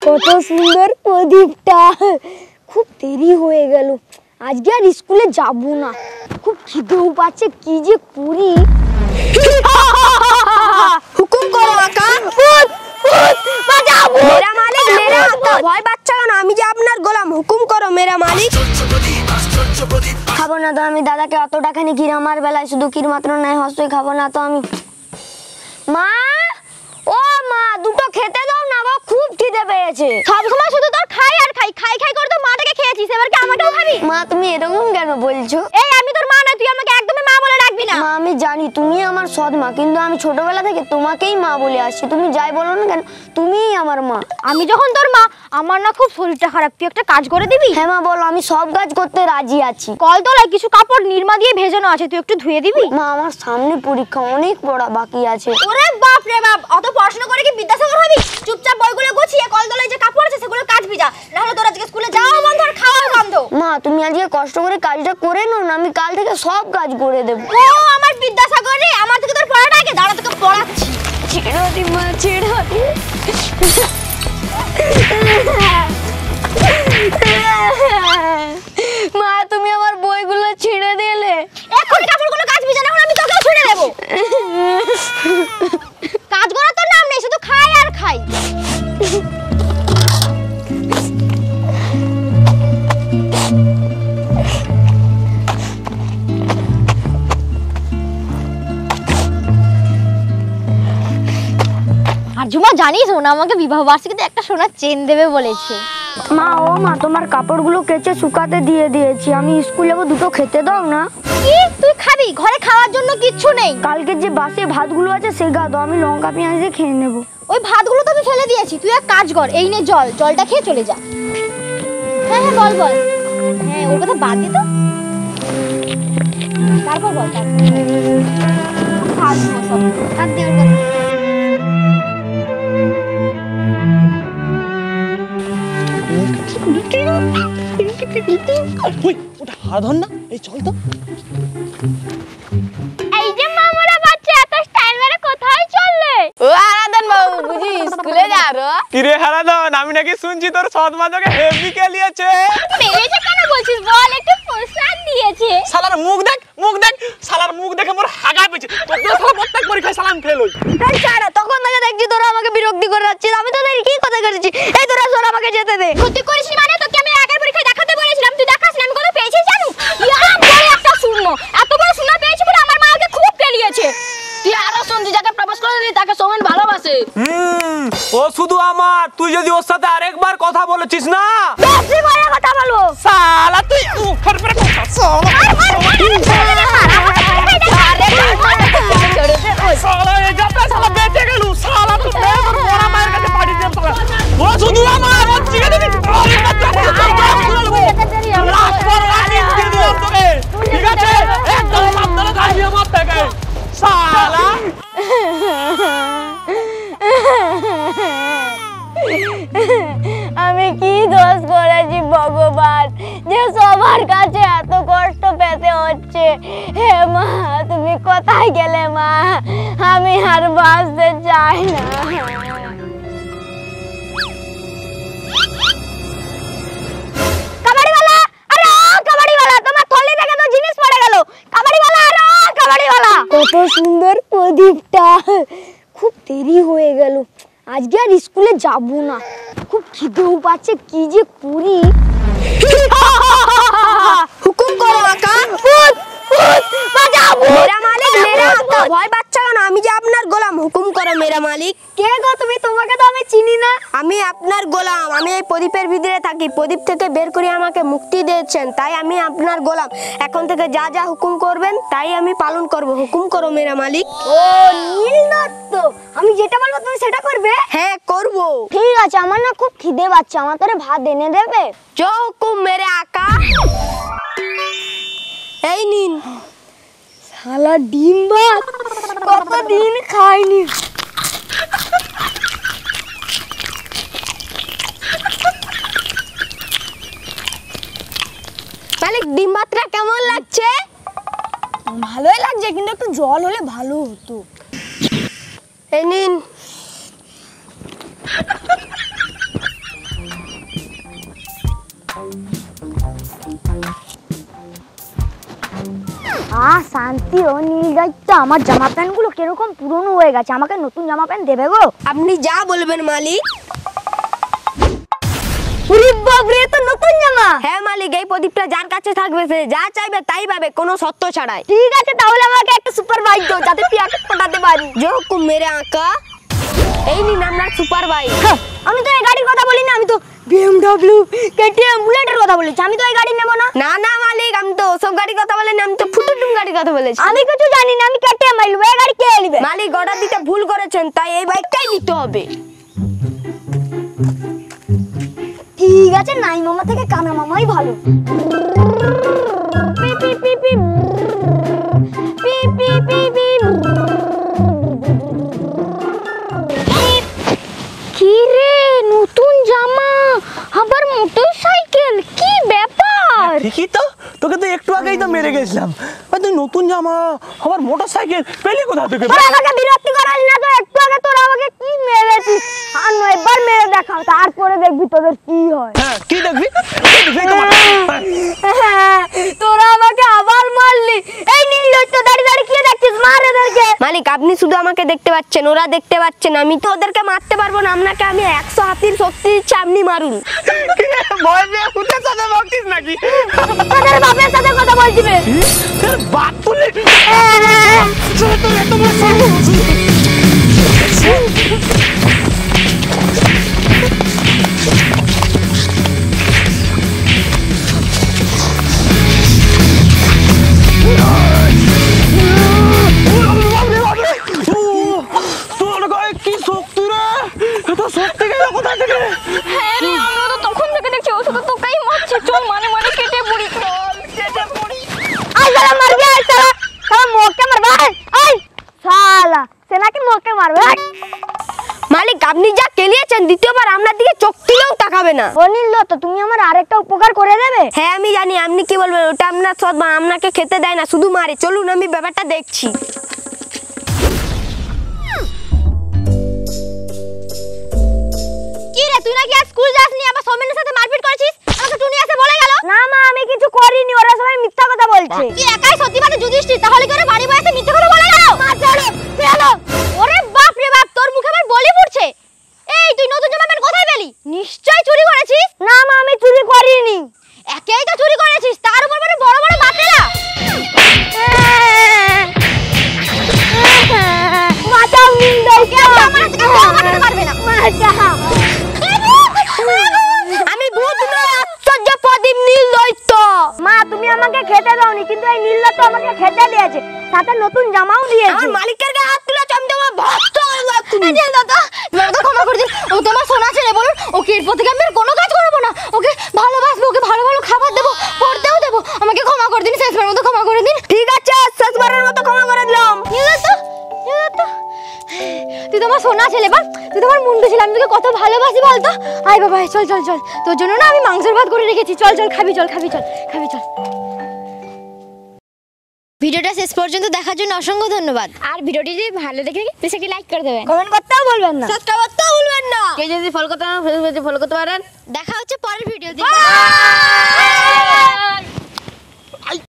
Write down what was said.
কত সুন্দর প্রদীপটা। খুব দেরি হয়ে গেল, আজকে আর স্কুলে যাব না। খুব খিদেও পাচ্ছে, কি যে করি। হুকুম করো আকা। মেরা মালিক মেরা আকা, ভয় পাচ্ছ না? আমি যে আপনার গোলাম, হুকুম করো মেরা মালিক। খাবো না তো আমি দাদাকে অত টাকা নিয়ে কির, আমার বেলায় শুধু কির মাত্র নাই হস্তই খাবো না তো আমি। মা, ও মা, দুটো খেতে দাও না, বাবা খুব খিদে পেয়েছে। সব সময় শুধু তোর খাই আর খাই, খাই খাই করে তো মাটাকে খেয়েছিস, এবার কি আমাকেও খাবি? মা তুমি এরকম কেন বলছো? এই আমি তোর মা না, তুই আমাকে একদমই মা বলে ডাকবি না। মা আমি জানি তুমি আমার সৎ মা, কিন্তু আমি ছোটবেলা থেকে তোমাকেই মা বলে আসছি। তুমি যাই বলো না কেন, তুমিই আমার মা। আমি যখন তোর মা, আমার না খুব শরীরটা খারাপ, তুই একটা কাজ করে দিবি? হ্যাঁ মা বলো, আমি সব কাজ করতে রাজি আছি। কলতলায় কিছু কাপড় নির্মা দিয়ে ভেজানো আছে, তুই একটু ধুয়ে দিবি? মা আমার সামনে পরীক্ষা, অনেক পড়া বাকি আছে। ওরে বাপ রে বাপ, অত পড়াশোনা করে কি বিদ্যাসাগর হবি? চুপচাপ বইগুলো গুছিয়ে কলতলায় যে কাপড় আছে সেগুলো কাচবি যা, না হলে তোর আজকে স্কুলে যাওয়া বন্ধ আর খাওয়াও বন্ধ। মা তুমি আজকে কষ্ট করে কাজটা করে নাও না, আমি কাল থেকে সব কাজ করে দেবো। ও আমার বিদ্যাসাগর রে, আমার থেকে তোর পড়াটা আগে, দাঁড়া তোকে পড়াচ্ছি। ছেড়ে দি মা, ছেড়ে দি। মা তুমি আমার বইগুলো ছিঁড়ে দিলে। এখন কাপড়গুলো কাচবি যা, না হলে আমি তোকেও ছিঁড়ে দেব। কাজ করার তো নাম নেই, শুধু খাই আর খাই। আর ঝুমা জানিস, ওনা আমাকে বিবাহ বার্ষিকীতে একটা সোনার চেন দেবে বলেছে। মা ও মা, তোমার কাপড়গুলো কেচে শুকাতে দিয়ে দিয়েছি, আমি স্কুল যাবো, দুটো খেতে দাও না। কি তুই খাবি? ঘরে খাওয়ার জন্য কিচ্ছু নেই। কালকে যে বাসে ভাতগুলো আছে সেগা দাও, আমি লঙ্কা পেঁয়াজ দিয়ে খেয়ে নেবো। ওই ভাতগুলো তো আমি ফেলে দিয়েছি, তুই এক কাজ কর, এই নে জল, জলটা খেয়ে চলে যা। হ্যাঁ হ্যাঁ বল বল। হ্যাঁ ওর কথা বাদ দি তো, তারপর বল। বাদ দে ওর কথা। ওটা হাত ধর না, এই চল তো। এই যে মামুরা বাচ্চা, এত স্টাইল মেরে কোথায় চললে? ও আরাধন বাবু বুঝি স্কুলে যাও? কি রে হারাধন, আমি নাকি শুনছি তোর সৎ মা তোকে হেভি খেলিয়েছে। পেয়েছে কেন বলছিস বল, একটু প্রসাদ দিয়েছে। শালার মুখ দেখ, মুখ দেখ, শালার মুখ দেখে মোর হাগা পেয়েছে। তোর শালা প্রত্যেক পরীক্ষায় সালাম খেয়ে লই। এই ছাড়া, তখন থেকে দেখছি তোরা আমাকে বিরক্তি করে যাচ্ছিস, আমি তোদের কি কথা করেছি? এই তোরা সর, আমাকে যেতে দে। ক্ষতি করিস মানে? তোকে আমি আগের পরীক্ষায় দেখাতে বলেছিলাম, তুই দেখাস না। আমি কত পেয়েছি জানো? ইয়া বড় একটা শূন্য, এত বড় শূন্য পেয়েছি বলে আমার মা আমাকে খুব খেলিয়েছে। তুই আরো শুনছি যাকে প্রপোজ করে দিলি তাকে সৌমেন ভালোবাসে। ও শুধু আমার, তুই যদি ওর সাথে আরেকবার কথা বলেছিস না, বেশি করে কথা বলবো। শালা তুই উফর পরে কথা শালা এই যাত্রা শালা বেঁচে গেল। শালা তুই তোর বড় মায়ের কাছে পাঠিয়ে দে। ও শুধু আমার, ও চিকে দিবি। ঠিক আছে, একদম সাবধানে থাকবি আমার থেকে শালা। আমি কি দোষ করেছি ভগবান, যে সবার কাছে এত কষ্ট পেতে হচ্ছে? হে মা, তুমি কোথায় গেলে মা? আমি আর বাঁচতে চাই না। কাবাড়িওয়ালা, আরে ও কাবাড়িওয়ালা, তোমার থলি থেকে তো জিনিস পড়ে গেল। কাবাড়িওয়ালা, আরে ও কাবাড়িওয়ালা। কত সুন্দর প্রদীপটা। খুব দেরি হয়ে গেল, আজকে আর স্কুলে যাব না। খুব খিদেও পাচ্ছে, কি যে করি। হুকুম করো আকা। মেরা মালিক মেরা আকা, ভয় পাচ্ছ না? আমি যে আপনার গোলাম, হুকুম করো মেরা মালিক। কে গো তুমি? তোমাকে তো আমি চিনি না। আমি আপনার গোলাম, আমি এই প্রদীপের ভিতরে থাকি, প্রদীপ থেকে বের করে আমাকে মুক্তি দিয়েছেন, তাই আমি আপনার গোলাম। এখন থেকে যা যা হুকুম করবেন তাই আমি পালন করব, হুকুম করো মেরা মালিক। ও নীল দত্ত, আমি যেটা বলবো তুমি সেটা করবে? হ্যাঁ করব। ঠিক আছে, আমার না খুব খিদে পাচ্ছে, আমার তোরে ভাত এনে দেবে? जो हुकुम मेरे आका। এই নিন। শালা ডিম ভাত কতদিন খাইনি। মালিক ডিম ভাতটা কেমন লাগছে? ভালোই লাগছে, কিন্তু একটু জল হলে ভালো হতো। এই নিন। শান্তি ও নীল দায়িত্ব, আমার জামা প্যান্ট গুলো কিরকম পুরনো হয়ে গেছে, আমাকে নতুন জামা প্যান্ট দেবে গো? আপনি যা বলবেন মালিক। ওরে বাবরে, তো নতুন জামা। হ্যাঁ মালিক, এই প্রদীপটা যার কাছে থাকবে সে যা চাইবে তাই পাবে, কোনো শর্ত ছাড়াই। ঠিক আছে, তাহলে আমাকে একটা সুপার বাইক দাও যাতে পিয়াকে ফোটাতে পারি। जो हुकुम मेरे आका। এই নিন আপনার সুপার বাইক। আমি তো এই গাড়ির কথা বলি না, আমি তো BMW, KTM, বুলেটের কথা বলেছি। আমি তো এই গাড়ি নেব না। না না মালিক, আমি তো ওসব গাড়ির কথা বলেনি, আমি তো ফুটুটুম গাড়ির কথা বলেছি। আমি কিছু জানি না, আমি KTM আইলব। এই গাড়ি কে নিবে? মালিক অর্ডার দিতে ভুল করেছেন, তাই এই বাইকটাই নিতে হবে। ঠিক আছে, নাই মামা থেকে কানা মামাই ভালো। পি পি পি পি পি পি পি পি। কি রে, নতুন জামা আবার মোটরসাইকেল, কি ব্যাপার? ঠিকই তো, তোকে তো একটু আগেই তো মেরে গেছিলাম। তুই নতুন জামা আবার মোটরসাইকেল পেলি কোথা থেকে? তোরা আমাকে বিরক্তি করাস না তো, একটু আগে তোরা আমাকে কি মেরেছিস, আর এবার মেরে দেখাও, তারপরে দেখবি তোদের কি হয়। হ্যাঁ, কি দেখবি? তোরা আমাকে আবার মারলি। এই নীল তো দাঁড়িয়ে দাঁড়িয়ে কি দেখছিস, মার এদেরকে। মালিক আপনি শুধু আমাকে দেখতে পাচ্ছেন, ওরা দেখতে পাচ্ছেন। আমি তো ওদেরকে মারতে পারবো না, আপনাকে আমি 100 হাতির শক্তি দিচ্ছি, আপনি মারুন। ভয় পেয়ে উঠে সাথে বলছিস নাকি? তোদের বাপের সাথে কথা বলছিস? বাপ তুলে তোর গায়ে কি শক্তি রে? এত শক্তি গেল কোথা থেকে? হ্যাঁ রে, আমরা তো তখন থেকে দেখছি ও শুধু তোকেই মারছে। চল মানে মানে কেটে পড়ি, চল কেটে পড়ি। আই সালা মার গয়া, আই সালা সালা মোকে মার ভাই। আই সালা সেনাকে মোকে মারবে। মালিক আপনি যা কেলিয়েছেন, দ্বিতীয়বার আপনার দিকে চোখ তুলেও তাকাবে না। ও নীল তো তুমি আমার আরেকটা উপকার করে দেবে? হ্যাঁ আমি জানি, আপনি কি বলবেন, ওটা আপনার সৎ মা আপনাকে খেতে দেয় না, শুধু মারে। চলুন আমি ব্যাপারটা দেখছি। কি রে, তুই নাকি আজ স্কুল যাসনি, আবার সৌমেনের সাথে মারপিট করেছিস? আমাকে টুনি এসে বলে গেল। না মা, আমি কিছু করিনি, ওরা সবাই মিথ্যা কথা বলছে। তুই একাই সত্যি কথা যুধিষ্ঠির, তাহলে কি ওরা বাড়ি বসে মিথ্যা কথা বলে গেল? মা চলো চলো। ওরে বাপ রে বাপ, তোর মুখে আবার বলি ফুটছে। এই তুই নতুন জামা প্যান্ট কোথায় পেলি? নিশ্চয় চুরি করেছিস। না মা, আমি চুরি করিনি। একেই তো চুরি করেছিস, তার উপর মানে বড় বড় বাপেরা। মাথাও নীল দাও, কেউ আমার হাতে কেউ মারতে পারবে না। আমি ভূত নই, আশ্চর্য প্রদীপ নীল দৈত্য। মা তুমি আমাকে খেতে দাওনি, কিন্তু এই নীল তো আমাকে খেতে দিয়েছে, সাথে নতুন জামাও দিয়েছে। আমার মালিকের গায়ে হাত তুলে চমকে আমার ভক্ত হয়ে যাও তুমি। নীল দাদা, দাদা ক্ষমা করে দিন। ও তোমার সোনা ছেলে, বলুন ওকে এরপর থেকে আমি আর কোনো কাজ করবো না। ওকে ভালোবাসবো, ওকে ভালো ভালো খাবার দেবো, পড়তেও দেবো। আমাকে ক্ষমা করে দিন, শেষবারের মতো ক্ষমা করে দিন। ঠিক আছে, শেষবারের মতো ক্ষমা করে দিলাম। নীল দাদা, তুই তোমার সোনা ছেলে বা, তুই তোমার মুন্ডু ছিল, আমি তোকে কত ভালোবাসি বলতো। আয় বাবা, চল চল চল, তোর জন্য না আমি মাংসের ভাত করে রেখেছি। চল চল খাবি, চল খাবি, চল খাবি, চল। ভিডিওটা শেষ পর্যন্ত দেখার জন্য অসংখ্য ধন্যবাদ। আর ভিডিওটি যদি ভালো দেখে থাকে প্লিজ একটি লাইক করে দেবেন, কমেন্ট করতেও বলবেন না, সাবস্ক্রাইব করতেও ভুলবেন না। কেউ যদি ফলো করতে পারেন ফেসবুকে ফলো করতে পারেন। দেখা হচ্ছে পরের ভিডিওতে।